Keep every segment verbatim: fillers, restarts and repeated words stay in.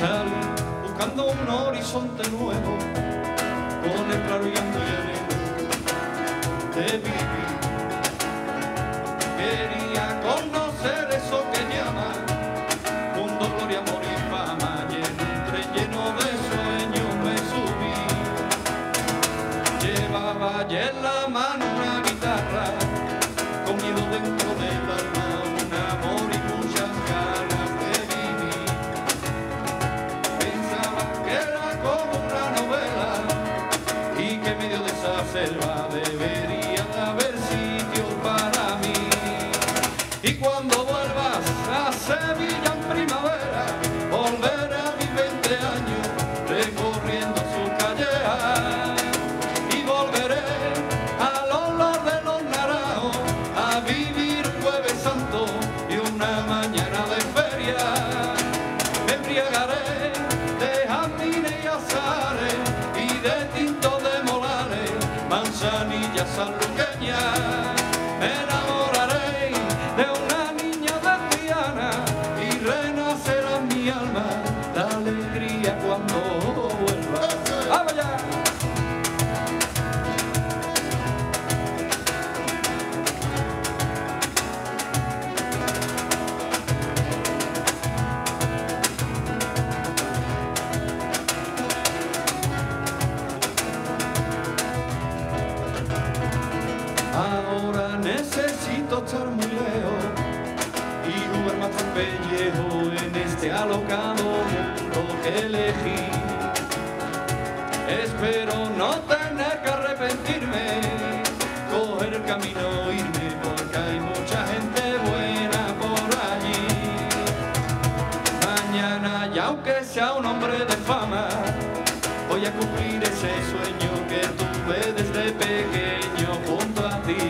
Salí buscando un horizonte nuevo, con el claro y anhelo de vivir. Quería conocer eso que llama mundo, gloria, amor y fama, y en un tren lleno de sueños me subí. Llevaba ya en la mano una guitarra, con miedo dentro del alma, un amor y muchas ganas de vivir. Pensaba que era como una novela y que en medio de esa selva debería de haber sitio para mí. Y cuando vuelvas a Sevilla en primavera, volveré a mis veinte años recorriendo sus calles, y volveré al olor de los naranjos a vivir un Jueves Santo y una mañana de feria. Me embriagaré de jazmines y azares y de tinto de molares, manzanillas sanluqueñas. Me enamoraré de una niña de Triana y renacerá en mi alma la alegría cuando vuelva. ¡Vamos ya! Ahora necesito estar muy lejos y jugar más al pellejo en este alocado mundo que elegí. Espero no tener que arrepentirme, coger el camino, irme, porque hay mucha gente buena por allí. Mañana, y aunque sea un hombre de fama, voy a cumplir ese sueño que tuve desde pequeño junto a ti.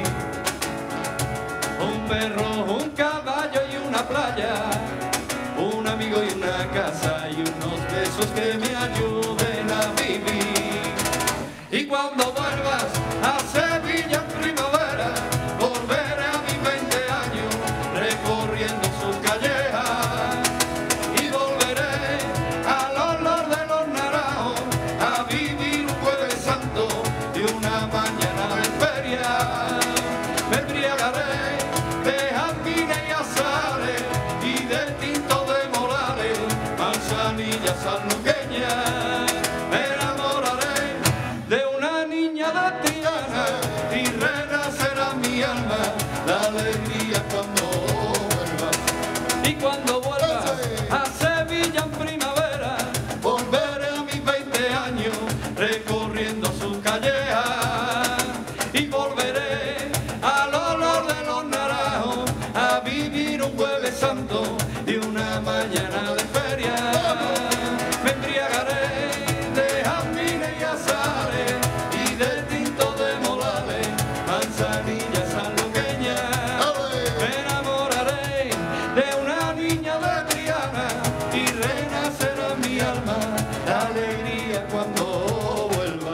Un perro, un caballo y una playa, un amigo y una casa y unos besos que me ayuden a vivir. Y cuando vuelvas a Sevilla en primavera, volveré a mis veinte años recorriendo sus callejas, y volveré al olor de los naranjos a vivir un Jueves Santo y una mañana de feria. Me embriagaré de jazmines y azares y de tinto de molares, manzanillas sanluqueñas. Me enamoraré de una niña de Triana y renacerá mi alma la alegría cuando vuelva. Y cuando vuelva a Sevilla en primavera, volveré a mis veinte años recorriendo sus callejas, y volveré al olor de los naranjos a vivir un Jueves Santo y una mañana de feria. Me embriagaré de jazmines y azares y de tinto de molares, manzanillas sanluqueñas. Me enamoraré de una niña de Triana y renacerá en mi alma la alegría cuando vuelva.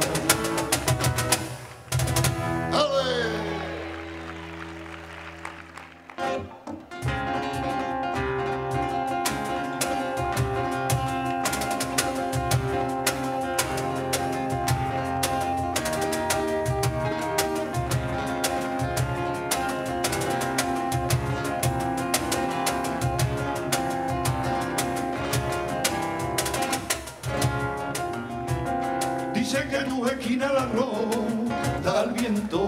Dice que tu esquina la ronda al viento,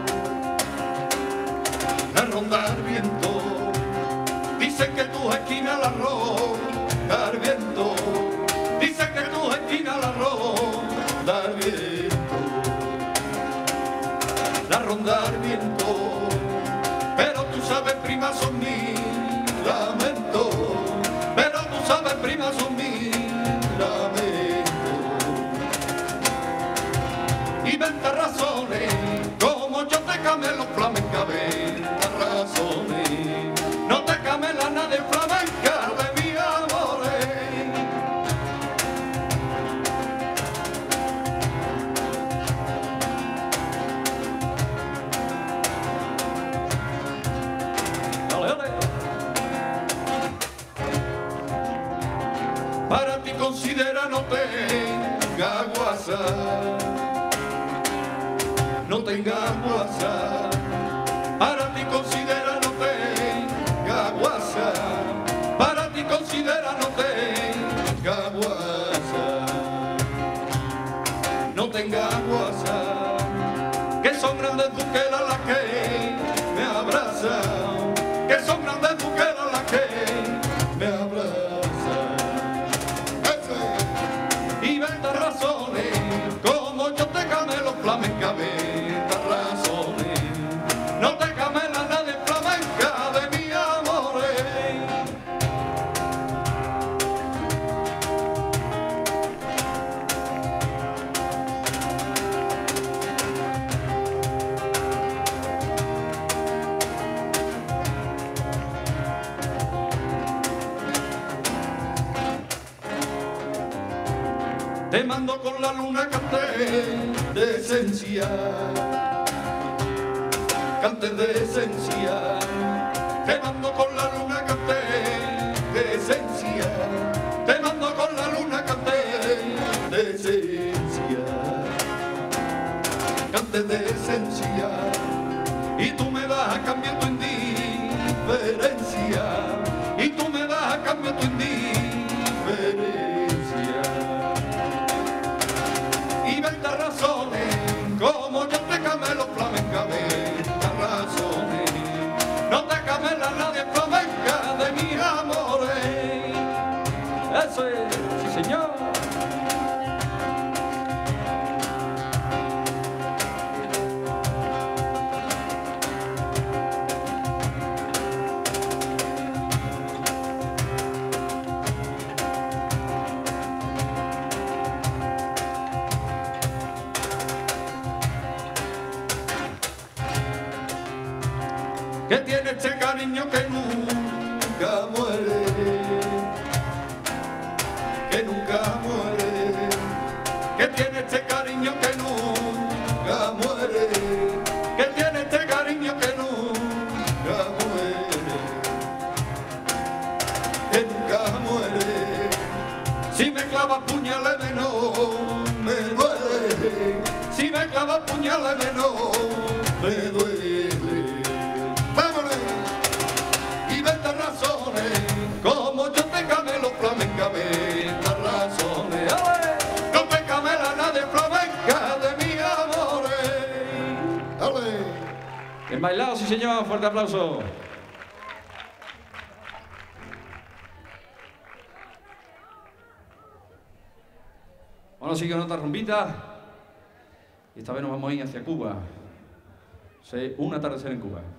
la ronda al viento. Dice que tu esquina la ronda al viento, dice que tu esquina la ronda al viento, la ronda al viento. Pero tú sabes, prima, son mi lamento, pero tú sabes, prima, son mi lamento. Y veinte razones, como yo te camé los flamencas, veinte razones, no te camé la nadie flamenca de mi alma. considera no tenga WhatsApp, no tenga WhatsApp. Para ti considera no tenga WhatsApp, para ti considera no tenga WhatsApp, no tenga WhatsApp. Que son grandes buquelas las que me abrazan, que son grandes buquelas las que me abrazan. Y ventas razones, como yo te camelo flamenca, ventas razones, no te camela nadie flamenca de mi amor. Te mando con la luna cante de esencia, cante de esencia. Te mando con la luna cante de esencia, te mando con la luna cante de esencia, cante de esencia. Y tú me das a cambio tu indiferencia, y tú me das a cambio tu indiferencia. Y ventas razones, como yo te camelo flamenca, ventas razones, no te camela nadie flamenca de mis amores. Eso es, sí señor. Que tiene este cariño que nunca muere, que nunca muere, que tiene este cariño que nunca muere, que tiene este cariño que nunca muere, que nunca muere. Si me clava puñales no me duele, si me clava puñales no me duele. Como yo te camelo flamenca, ventas razones, no te camela nadie flamenca de mis amores. Bien bailado, sí señor, fuerte aplauso. Bueno, sigue otra rumbita y esta vez nos vamos a ir hacia Cuba. Sí, un atardecer en Cuba.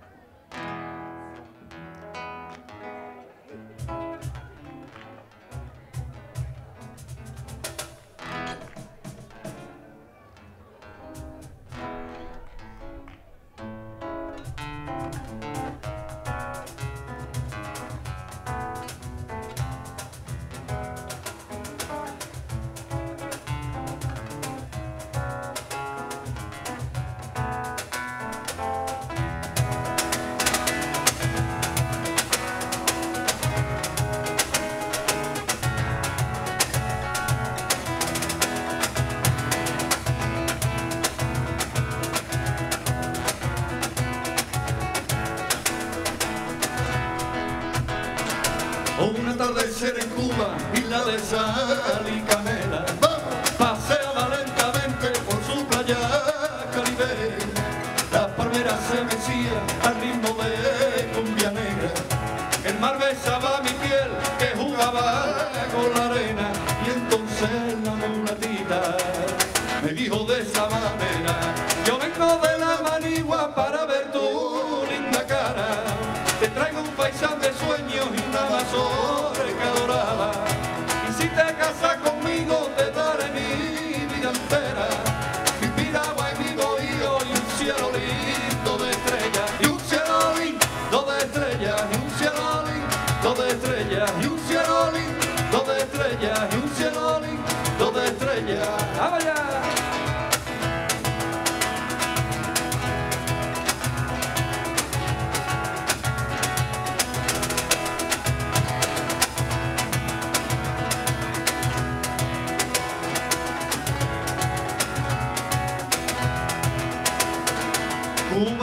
Un atardecer en Cuba, isla de sal y canela, paseaba lentamente por su playa caribe. Las palmeras se mecían al ritmo de cumbia negra, el mar besaba mi piel que jugaba con la arena. Y entonces la mulatita me dijo de esa manera: yo vengo de la Manigua para ver tu linda cara, te traigo un paisaje de sueños y una mazorca dorada, y si te casas conmigo te daré mi vida entera, mi piragua y mi bohío y un cielo lindo de estrellas, y un cielo lindo de estrellas, y un cielo lindo de estrellas, y un cielo lindo de estrellas, y un cielo lindo de estrellas. ¡Vamos allá!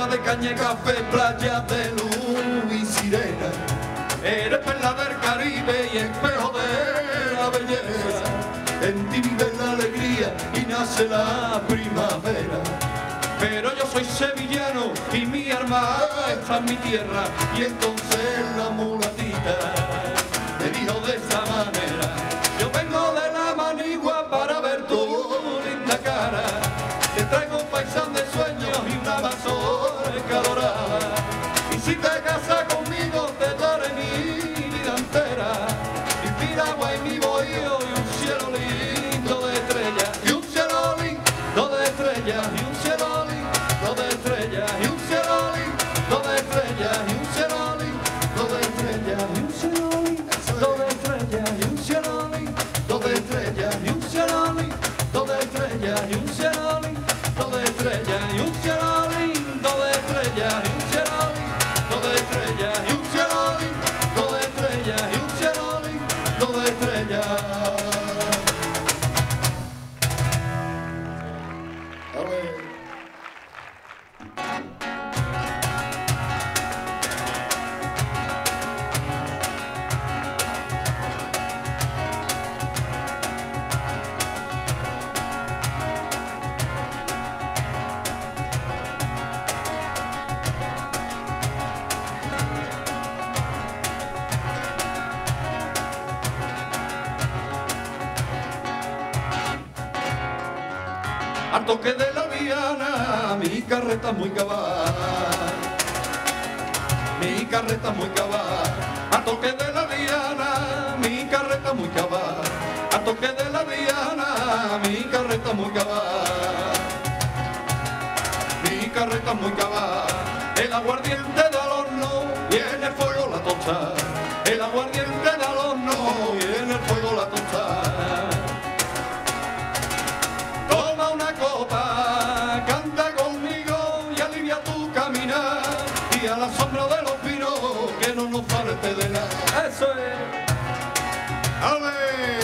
de caña y café, playa de luz y sirena. Eres perla del Caribe y espejo de la belleza. En ti vive la alegría y nace la primavera. Pero yo soy sevillano y mi alma está en mi tierra. Y entonces la mulatita me dijo de esta manera: yo vengo de la Manigua para ver tu linda cara. Te traigo un paisán de sueños y una mazorca dorada. Y si te casas conmigo te daré mi vida entera. Mi piragua y mi bohío y un cielo lindo de estrellas. Y un cielo lindo de estrellas. Y un cielo lindo de estrellas. Y un cielo lindo de estrellas. Y un cielo lindo de estrellas. Y un cielo lindo de estrellas. Y un cielo lindo de estrellas. Y un cielo lindo de estrellas. Y un cielo lindo de estrellas. Y un cielo lindo de estrellas. Y un cielo lindo de estrellas. Y un cielo lindo de estrellas. Y un cielo lindo de estrellas. A ver. Al toque de la diana, mi carreta muy cabal. Mi carreta muy cabal. Al toque de la diana, mi carreta muy cabal. Al toque de la diana, mi carreta muy cabal. Mi carreta muy cabal. El aguardiente del horno y en el fuego la tosta. El aguardiente del horno y en el fuego la tosta. Copa, canta conmigo y alivia tu caminar. Y a la sombra de los pinos que no nos falte de nada. Eso es. ¡Ale!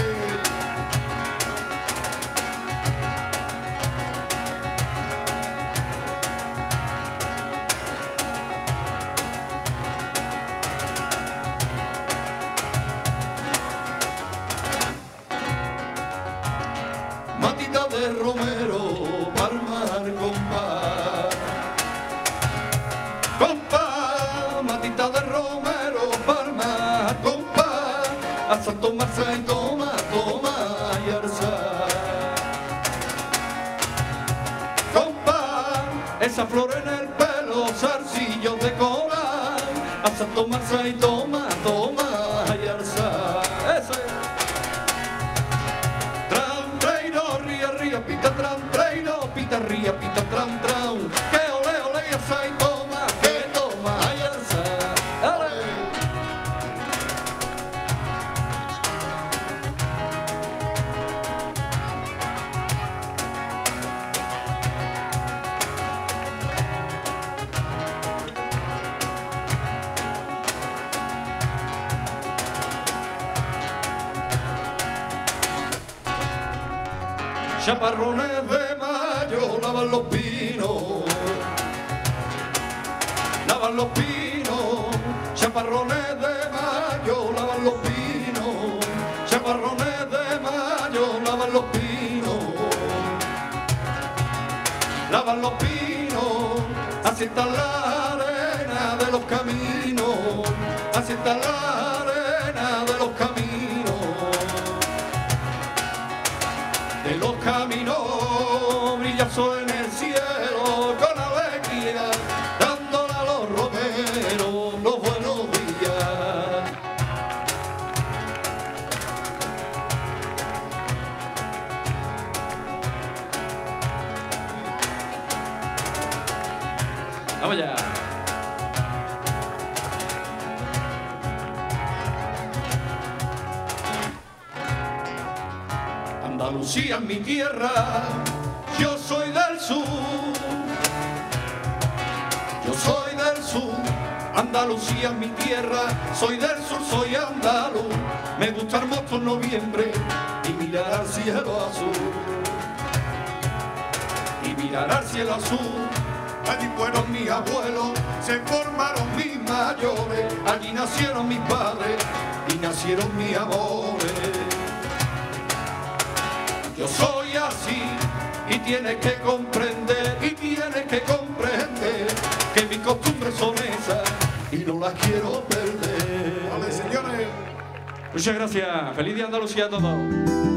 Matita de romero, palmar compás. Compás, matita de romero, palmar compás. Hasta tomarse y toma, toma y alzar. Compás, esa flor en el pelo, zarcillos de coral. Hasta tomarse y toma, toma y alzar. Eso es. Pita tran, treino, pita ría, pita tran, tran. Que ole, ole, esa y toma, que toma, y alza. ¡Ale! Chaparrones de mayo lavan los pinos, lavan los pinos. Chaparrones de mayo lavan los pinos, chaparrones de mayo lavan los pinos, lavan los pinos. Así está la arena de los caminos, así está la arena de los caminos. De los caminos brilla sol en el cielo con alegría, dándole a los romeros los buenos días. Vamos ya. Andalucía es mi tierra, yo soy del sur. Yo soy del sur, Andalucía es mi tierra, soy del sur, soy andaluz. Me gusta hermoso noviembre y mirar al cielo azul. Y mirar al cielo azul allí fueron mis abuelos, se formaron mis mayores, allí nacieron mis padres y nacieron mis amores. Yo soy así y tienes que comprender, y tienes que comprender que mis costumbres son esas y no las quiero perder. Vale, señores. Muchas gracias. Feliz día Andalucía a todos.